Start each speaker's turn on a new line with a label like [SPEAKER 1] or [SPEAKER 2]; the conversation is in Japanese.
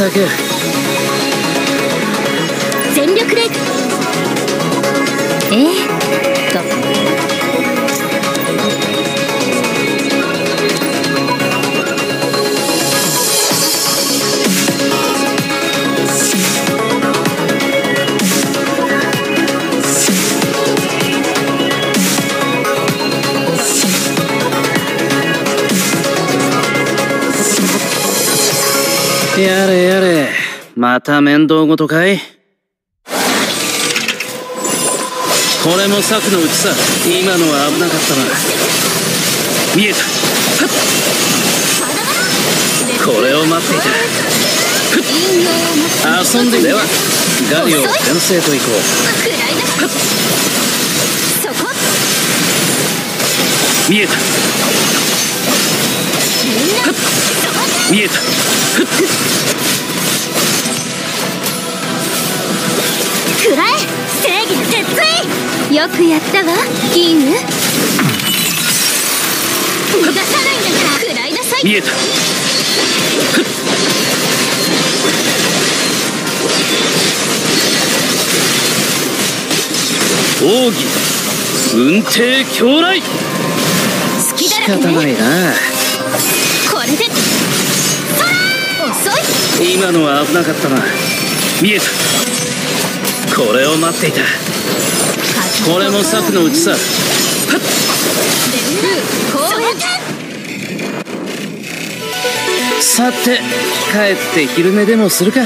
[SPEAKER 1] ったく。
[SPEAKER 2] 全力で。
[SPEAKER 1] やれやれ、また面倒ごとかい。これも策のうちさ。今のは危なかったな。見えた。これを待っていた。遊んで。ではガリを先生と行こう。見えた。見えた。
[SPEAKER 2] くらえ、正義の鉄槌。よくやったわ、ギング。逃がさないんだから食らいなさい。
[SPEAKER 1] 見えた。奥義運帝狂来。
[SPEAKER 2] 好きだらけね。
[SPEAKER 1] 仕方ないな。
[SPEAKER 2] これで遅い。
[SPEAKER 1] 今のは危なかったな。見えた。これを待っていた。これも策のうちさ。さて帰って昼寝でもするか。